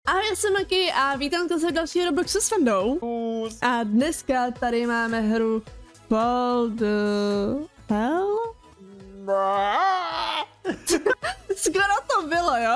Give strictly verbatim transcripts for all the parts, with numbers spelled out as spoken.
Ahoj, já jsem Maki a vítám to se dalšího Robloxu s Vendou. A dneska tady máme hru Fall the Hell? Skoro to bylo, jo?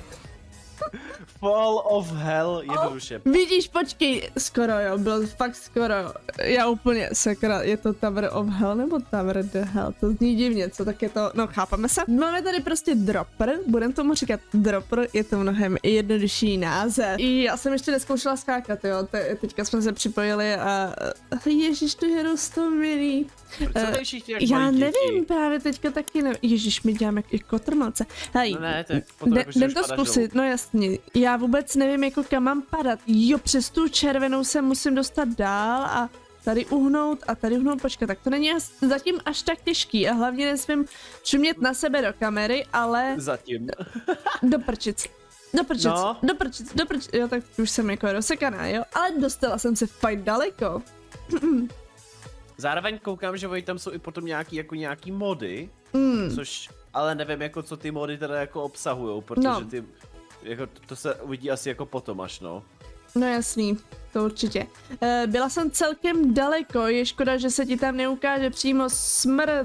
Fall of Hell, jednoduše. Oh, vidíš, počkej, skoro jo, bylo fakt skoro. Já úplně, sakra, je to Tower of Hell nebo Tower the Hell? To zní divně, co tak je to, no chápeme se. Máme tady prostě dropper, budeme tomu říkat dropper, je to mnohem jednodušší název. I já jsem ještě neskoušela skákat, jo, Te, teďka jsme se připojili a ježiš, tu hru to milý. Uh, já nevím, právě teďka taky nevím. Ježíš, my děláme jak kotrmelce. Hej, no ne, tak potom de, jako, jdem to zkusit, dolů. No jasně. Já vůbec nevím, jako kam mám padat. Jo, přes tu červenou se musím dostat dál a tady uhnout a tady uhnout, počkat, tak to není zatím až tak těžký a hlavně nesmím čumět na sebe do kamery, ale... Zatím. Do prčic. Do prčic, no. do prčic, do prčic, jo, tak už jsem jako rozsekaná, jo, ale dostala jsem se fakt daleko. Zároveň koukám, že oni tam jsou i potom nějaký, jako nějaký mody, mm. což, ale nevím, jako co ty mody teda jako obsahujou, protože no. ty, jako to, to se uvidí asi jako potom až, no. No jasný, to určitě. E, byla jsem celkem daleko, je škoda, že se ti tam neukáže přímo smrt.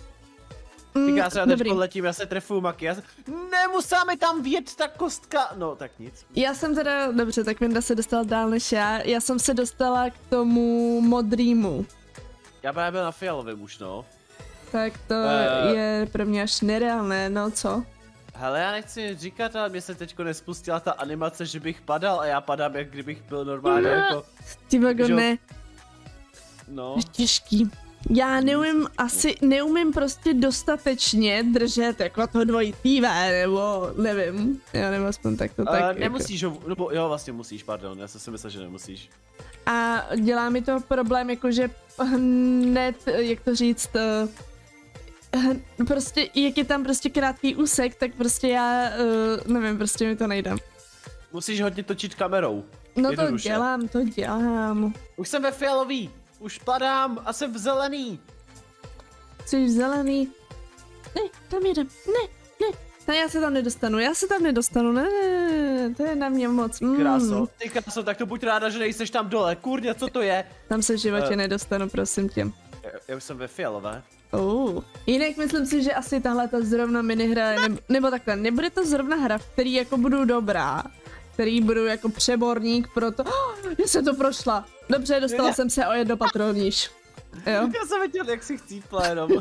Mm, já se já teď letím, já se trefuju Maki, já se... Nemusíme tam vjet ta kostka, no tak nic. Já jsem teda, dobře, tak Venda se dostala dál než já, já jsem se dostala k tomu modrýmu. Já právě byl na fialovém už, no. Tak to uh, je pro mě až nereálné, no co? Hele, já nechci říkat, ale mě se teďko nespustila ta animace, že bych padal a já padám, jak kdybych byl normálně no, jako... Ty vago, že... ne. No. Je těžký. Já neumím, asi neumím prostě dostatečně držet jako to dvojitý V, nebo nevím, já nevím, aspoň tak to uh, tak nemusíš jako... ho, nebo jo, vlastně musíš, pardon, já jsem si myslel, že nemusíš. A dělá mi to problém, jakože hned, jak to říct, prostě, jak je tam prostě krátký úsek, tak prostě já, nevím, prostě mi to nejde. Musíš hodně točit kamerou. No to dělám, to dělám. Už jsem ve fialový, už padám a jsem v zelený. Jsi v zelený? Ne, tam jedem, ne, ne. No já se tam nedostanu, já se tam nedostanu, ne, ne, to je na mě moc. Mm. Kráso, ty kráso, tak to buď ráda, že nejseš tam dole, kurňa, co to je? Tam se v životě uh, nedostanu, prosím tě. Já, já už jsem ve fialové. Uh. Jinak myslím si, že asi tahle ta zrovna minihra, ne, nebo takhle, nebude to zrovna hra, v který jako budu dobrá. Který budu jako přeborník pro to, oh, já jsem to prošla. Dobře, dostala ne. jsem se o jedno patro níž. Jo? Já jsem viděl, jak si chcípla jenom.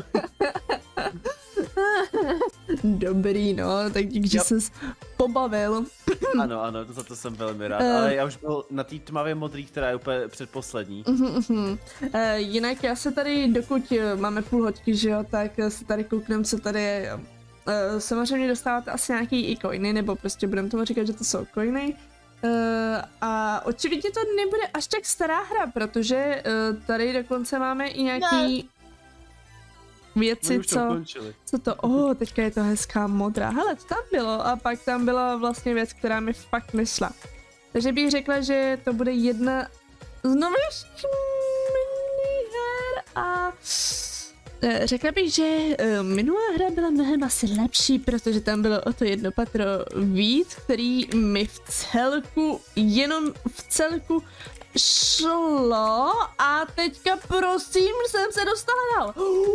Dobrý, no, tak díky, že ses pobavil. Ano, ano, za to jsem velmi rád, uh, ale já už byl na té tmavě modrý, která je úplně předposlední. Uh, uh, uh. Uh, jinak já se tady, dokud máme půl hoďky, že jo, tak se tady kouknem, co tady je. Uh, samozřejmě dostáváte asi nějaký i coiny, nebo prostě budeme tomu říkat, že to jsou coiny. Uh, a očividně to nebude až tak stará hra, protože uh, tady dokonce máme i nějaký... Ne. Věci, co, co to, oh, teďka je to hezká modrá, hele, to tam bylo a pak tam byla vlastně věc, která mi fakt nešla. Takže bych řekla, že to bude jedna z nových miniher a řekla bych, že minulá hra byla mnohem asi lepší, protože tam bylo o to jedno patro víc, který mi v celku, jenom v celku šlo a teďka prosím jsem se dostala dál.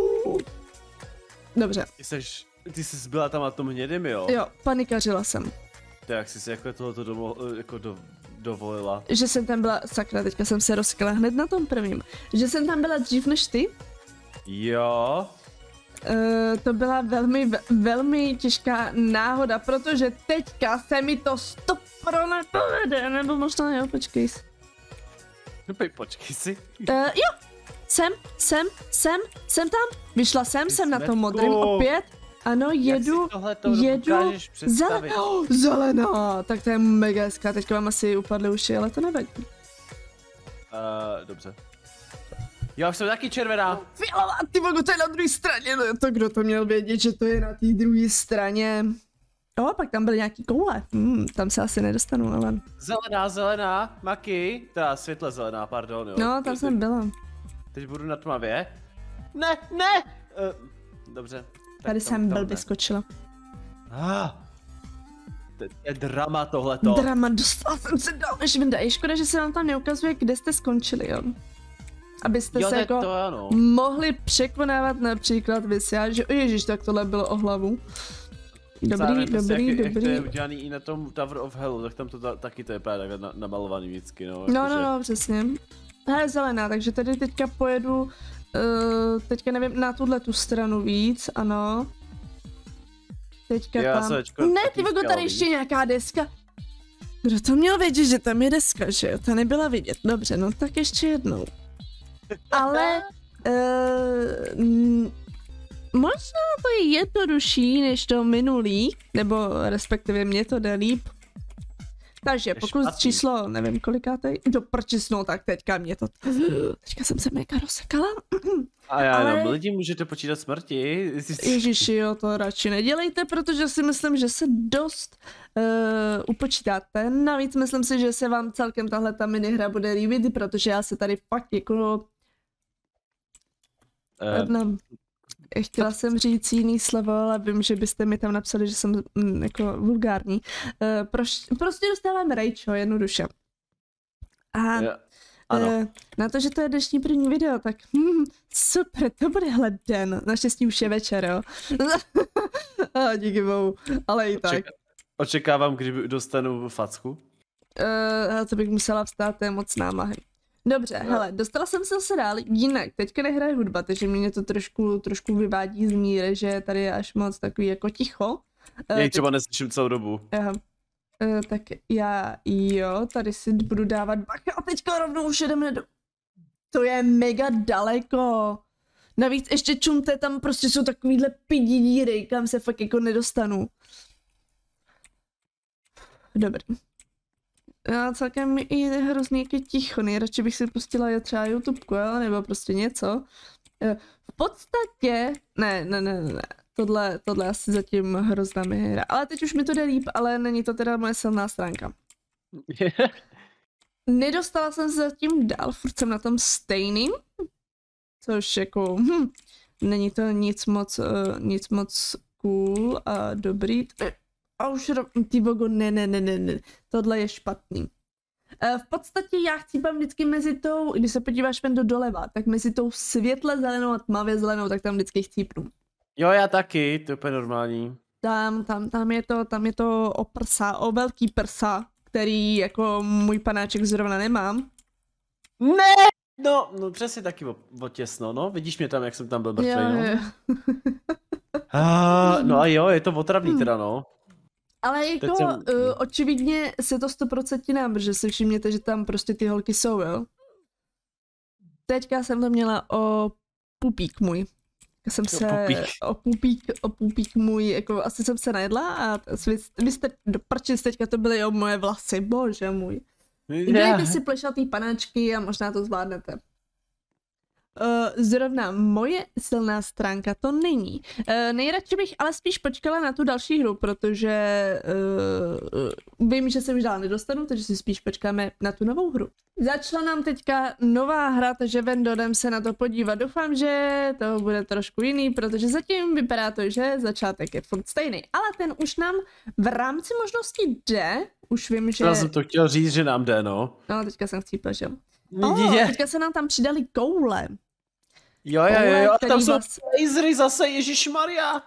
Dobře. Ty jsi, ty jsi byla tam na tom hnědým, jo? Jo, panikařila jsem. To jak jsi si jako tohoto domo, jako do, dovolila? Že jsem tam byla, sakra, teďka jsem se rozkala hned na tom prvním. Že jsem tam byla dřív než ty. Jo. Uh, to byla velmi, velmi těžká náhoda, protože teďka se mi to stop pro nepovede, nebo možná jo, počkej si. Pej, počkej si. Uh, jo, jsem, jsem, jsem, jsem tam, vyšla jsem, jsem na tom modrým opět, ano, jedu, jedu, zelená, oh, zelená, tak to je mega hezká, teďka vám asi upadly uši, ale to nevadí. Uh, dobře. Já už jsem taky červená. Fialová, ty vogo, to je na druhé straně, no to kdo to měl vědět, že to je na té druhé straně. O, pak tam byly nějaký koule, hmm, tam se asi nedostanu, ale... Zelená, zelená, Maki, teda světle zelená, pardon, jo. No, tam teď, jsem byla. Teď budu na tmavě. Ne, ne! Uh, dobře. Tady jsem blbě skočila. Ah. To je drama tohleto. Drama, dostala jsem se dál než Vinda. Je škoda, že se vám tam neukazuje, kde jste skončili, jo. Abyste jo, se jako to, ano. mohli překonávat například vysát, že ježiš, tak tohle bylo o hlavu. Dobrý, Zároveň dobrý, jak, dobrý. Jak to je udělaný i na tom Tower of Hell, tak tam to ta, taky to je právě takhle na, namalovaný vždycky, no. No, jakože... no, no, přesně. Ta je zelená, takže tady teďka pojedu, uh, teďka nevím, na tuhle tu stranu víc, ano. Teďka Já tam. sečko, Ne, ty vogo, tady ještě nějaká deska. Kdo to měl vědět, že tam je deska, že jo? Ta nebyla vidět. Dobře, no tak ještě jednou. Ale uh, m, možná to je jednodušší než to minulý, nebo respektive mě to jde líp. Takže pokud špatný. Číslo, nevím kolikáte, do prčisnou, tak teďka mě to, teďka jsem se mega rozsekala. A já ale... jenom, lidi můžete počítat smrti. Ježiši, jo, to radši nedělejte, protože si myslím, že se dost uh, upočítáte. Navíc myslím si, že se vám celkem tahle ta minihra bude líbit, protože já se tady fakt jako... Uh, no, chtěla jsem říct jiný slovo, ale vím, že byste mi tam napsali, že jsem mm, jako vulgární. Uh, proš, prostě dostávám rejčo, jednoduše. A yeah. Ano. Uh, na to, že to je dnešní první video, tak hmm, super, to bude hled den. Naštěstí už je večer, jo. ah, díky bohu, ale i tak. Očeká, očekávám, kdy dostanu facku. Uh, to bych musela vstát, to je moc námahy. Dobře, no. Hele, dostala jsem se zase dál, jinak, teďka nehraje hudba, takže mě to trošku, trošku vyvádí z míry, že tady je až moc takový jako ticho. Uh, Jej třeba teď... neslyším celou dobu. Uh, Uh, tak já, jo, tady si budu dávat bacha a teďka rovnou už jedeme do... To je mega daleko. Navíc ještě čumte, tam prostě jsou takovýhle pidi díry, kam se fakt jako nedostanu. Dobrý. Já celkem i hrozně jaký ticho, nejradši bych si pustila je třeba YouTubeku, jo, nebo prostě něco. Uh, v podstatě, ne, ne, ne, ne. Tohle, tohle asi zatím hrozná hra. Ale teď už mi to jde líp, ale není to teda moje silná stránka. Nedostala jsem se zatím dál, furt jsem na tom stejným. Což jako, hm, není to nic moc, uh, nic moc cool a dobrý. A už, ty bogo, ne, ne, ne, ne, ne, tohle je špatný. Uh, v podstatě já chcípám vždycky mezi tou, když se podíváš ven do doleva, tak mezi tou světle zelenou a tmavě zelenou, tak tam vždycky chcípnu. Jo, já taky, to je úplně normální. Tam, tam, tam je to, tam je to o prsa, o velký prsa, který jako můj panáček zrovna nemám. Ne! No, no přesně taky o, o těsno, no, vidíš mě tam, jak jsem tam byl mrtvý, no. Jo. ah, no a jo, je to otravný teda, no. Ale jako jsem... uh, očividně se to sto procent nám, protože si všimněte, že tam prostě ty holky jsou, jo. Teďka jsem to měla o pupík můj. Jsem se o pupík, o pupík můj, jako asi jsem se najedla a vy, vy jste do prčic, teďka to byly o moje vlasy, bože můj. Dejte si plešatý panáčky a možná to zvládnete. Uh, zrovna moje silná stránka to není. Uh, nejradši bych ale spíš počkala na tu další hru, protože uh, vím, že se už dál nedostanu, takže si spíš počkáme na tu novou hru. Začala nám teďka nová hra, takže ven dodem se na to podívat. Doufám, že to bude trošku jiný, protože zatím vypadá to, že začátek je furt stejný. Ale ten už nám v rámci možností jde. Už vím, že... Já jsem to chtěl říct, že nám jde, no. No, teďka jsem chcípla, že jo. Oh, teďka se nám tam přidali koule. Jo, jo, jo, jo, a tam jsou vás... lasery zase, ježišmarja.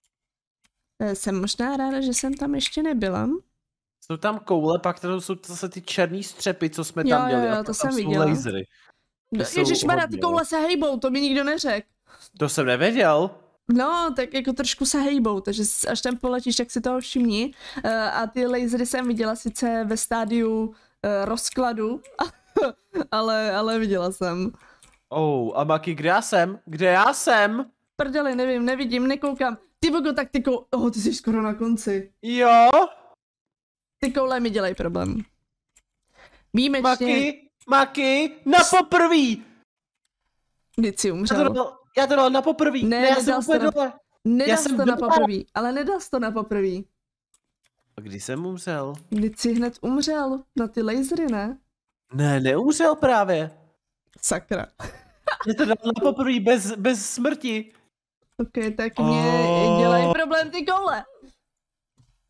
Jsem možná ráda, že jsem tam ještě nebyla. Jsou tam koule, pak to jsou zase ty černý střepy, co jsme jo, tam dělali. Jo, jo, to jsem viděla. Lasery. Ježišmarja, ty koule se hejbou, to mi nikdo neřekl. To jsem nevěděl. No, tak jako trošku se hejbou, takže až tam poletíš, tak si toho všimni. Uh, a ty lasery jsem viděla sice ve stádiu uh, rozkladu, ale, ale viděla jsem. Oh, a Maki, kde já jsem? Kde já jsem? Prdeli, nevím, nevidím, nekoukám. Ty vogo, tak ty koule, oh, ty jsi skoro na konci. Jo? Ty koule mi dělají problém. Výjimečně. Maki, Maki, na poprví! Vždyť si umřel. Já to dal, já to dal na poprví. Ne, ne já nedal jsem to dole. Nedal jsi to na poprví, ale nedal jsi to na poprví. A kdy jsem umřel? Vždyť si hned umřel na ty lasery, ne? Ne, neumřel právě. Sakra. Je to dal na poprví bez, bez smrti. Ok, tak mě oh. dělají problém ty koule.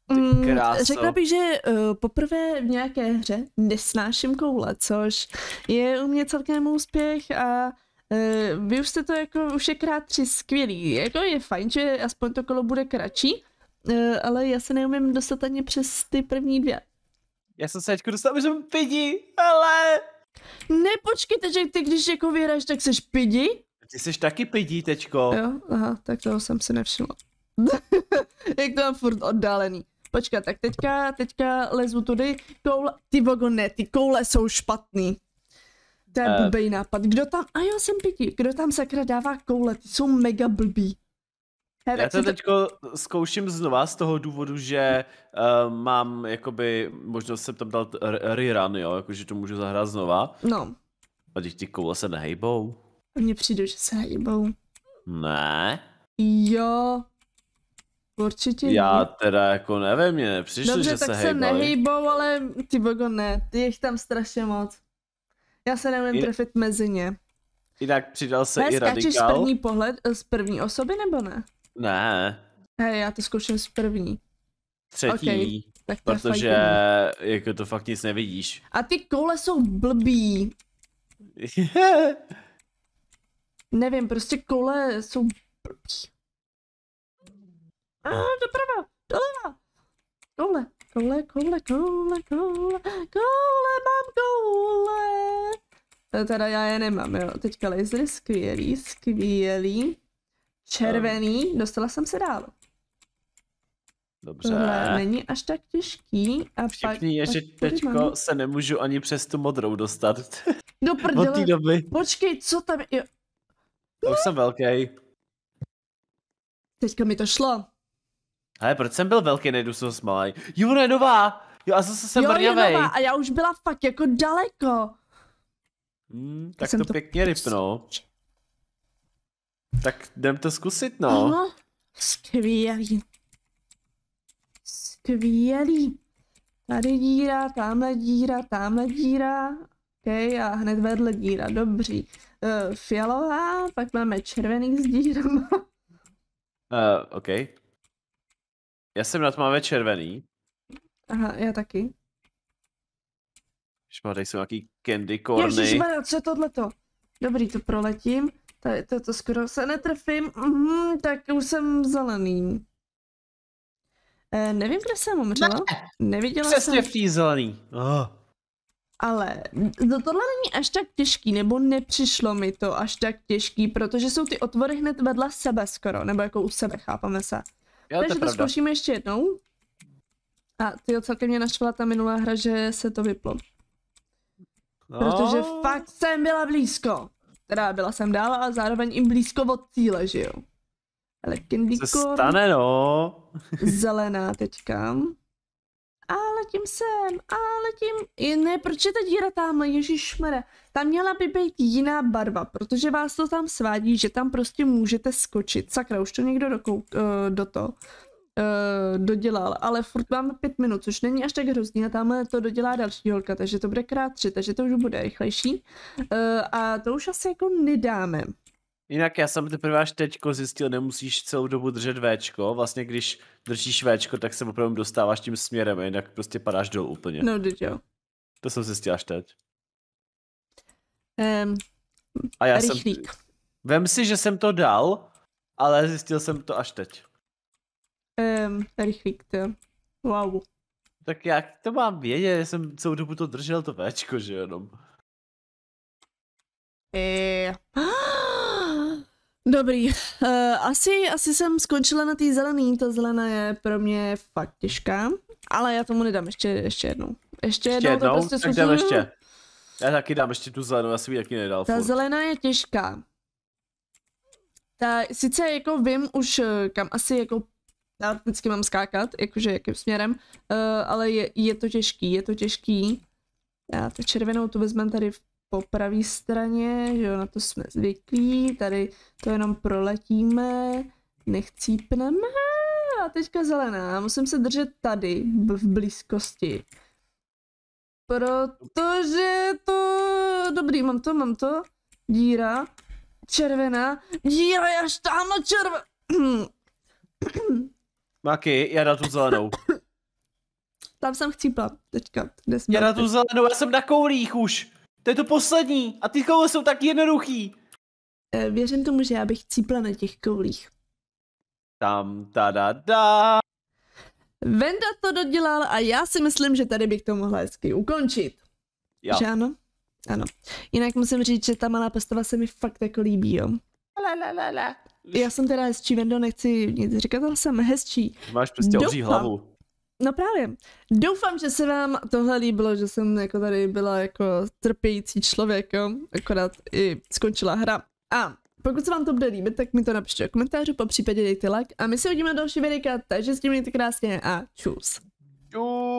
Mm, řekla bych, že uh, poprvé v nějaké hře nesnáším koule, což je u mě celkem úspěch a uh, vy už jste to jako už je krát tři skvělý. Jako je fajn, že aspoň to kolo bude kratší, uh, ale já se neumím dostat ani přes ty první dvě. Já jsem se teďko dostal, že pidi, ale... Ne, počkejte, že ty když jako vyhraješ, tak seš pidi? Ty jsi taky pidi, tečko. Jo, aha, tak toho jsem si nevšimla. Jak to mám furt oddálený. Počkat, tak teďka, teďka lezu tudy, koule, ty vogo ne, ty koule jsou špatný. To je uh. blbej nápad, kdo tam, a jo, jsem pidi, kdo tam sakra dává koule, ty jsou mega blbý. He, Já to teďko to... zkouším znova z toho důvodu, že uh, mám jakoby možnost jsem tam dal rerun, jo, jakože to můžu zahrát znova. No. A teď ty koule se nehejbou. Mně přijde, že se hejbou. Ne. Jo. Určitě Já ne. teda jako nevím, mě nepřišlo, Dobře, že se hejbou. Dobře, tak se nehejbou, ale ty bogo ne, ty jich tam strašně moc. Já se nevím Jin... trefit mezi ně. Jinak přidal se He, i Radikál. Skáčeš z první pohled, z první osoby nebo ne? Ne. Hej, já to zkouším z první. Třetí, okay, tak to protože jako to fakt nic nevidíš. A ty koule jsou blbý. Nevím, prostě koule jsou blbý. A doprava, doleva. Koule, koule, koule, koule, koule, koule, mám koule. To teda já je nemám, jo. Teďka lasery, skvělý, skvělý. Červený, dostala jsem se dál. Dobře. Tohle není až tak těžký. A vtipný je, že teďko mám... se nemůžu ani přes tu modrou dostat. Do prdele. Od té doby. Počkej, co tam je? To už jsem velký. Teďka mi to šlo. Ale proč jsem byl velký, nejdu se smalej? Jo, ona je nová. Jo, a zase jsem brňavej. Jo, je nová a já už byla fakt jako daleko. Hmm, tak to, to pěkně rypno. Tak jdem to zkusit, no. Aha, skvělý. Skvělý. Tady díra, tamhle díra, tamhle díra. OK, a hned vedle díra, dobří. Uh, fialová, pak máme červený s dírama. Uh, OK. Já jsem na tmavé červený. Aha, já taky. Šma, tady jsou nějaký candy corny. Ježišmarja, co je tohleto? Dobrý, to proletím. Tady to, to skoro se netrefím. Mm, tak už jsem zelený. Eh, nevím, kde jsem umřela. Ne, Neviděla přesně jsem. v tý zelený. Oh. Ale to, tohle není až tak těžký, nebo nepřišlo mi to až tak těžký, protože jsou ty otvory hned vedle sebe skoro, nebo jako u sebe, chápeme se. Jo, Takže to, to zkoušíme ještě jednou. A tyjo, celkem mě naštvala ta minulá hra, že se to vyplo. No. Protože fakt jsem byla blízko. Teda byla jsem dál, ale zároveň i blízko od cíle, že jo. Ale candy co stane, no? Zelená teďka. A letím sem, a letím. I ne, proč je ta díra tamhle, ježišmere. Tam měla by být jiná barva, protože vás to tam svádí, že tam prostě můžete skočit. Sakra, už to někdo dokouk, uh, do to. Uh, dodělal, ale furt máme pět minut, což není až tak hrozný a tamhle to dodělá další holka, takže to bude krát tři, takže to už bude rychlejší uh, a to už asi jako nedáme. Jinak já jsem teprve až teďko zjistil, nemusíš celou dobu držet Včko, vlastně když držíš Včko, tak se opravdu dostáváš tím směrem, jinak prostě padáš dolů úplně. No, teď jo. To jsem zjistil až teď. Um, a já rychlík. jsem, vem si, že jsem to dal, ale zjistil jsem to až teď. Um, rychlík, to wow. Tak jak to mám vědět, já jsem celou dobu to držel, to Včko, že jenom. E... Dobrý, uh, asi, asi jsem skončila na té zelený, ta zelená je pro mě fakt těžká, ale já tomu nedám ještě, ještě jednou. Ještě, ještě jednou, jednou? To prostě tak dám ještě. Já taky dám ještě tu zelenou, já jsem ji taky nedal. Ta furt. zelená je těžká. Ta, sice jako vím už kam asi jako já vždycky mám skákat, jakože jakým směrem, uh, ale je, je to těžký, je to těžký. Já tu červenou tu vezmeme tady po pravé straně, že jo, na to jsme zvyklí, tady to jenom proletíme, nechcípneme a teďka zelená, musím se držet tady, v blízkosti. Protože to, dobrý, mám to, mám to, díra, červená, díra je až tamhle červená. Maki, já dám tu zelenou. tam jsem chcípla, teďka. Já na tu zelenou, já jsem na koulích už. To je to poslední. A ty koule jsou tak jednoduchý. E, věřím tomu, že já bych chcípla na těch koulích. Tam, ta, da, da. Venda to dodělal a já si myslím, že tady bych to mohla hezky ukončit. Jo. Že ano? Ano. Jinak musím říct, že ta malá postava se mi fakt jako líbí, jo. La, la, la, la. Já jsem teda hezčí, Vendo, nechci nic říkat, ale jsem hezčí. Máš prostě obří hlavu. No právě. Doufám, že se vám tohle líbilo, že jsem jako tady byla jako trpějící člověk, jo. Akorát i skončila hra. A pokud se vám to bude líbit, tak mi to napište do komentářů, po případě dejte like a my se uvidíme další videa, takže s tím mějte krásně a čus. Čus.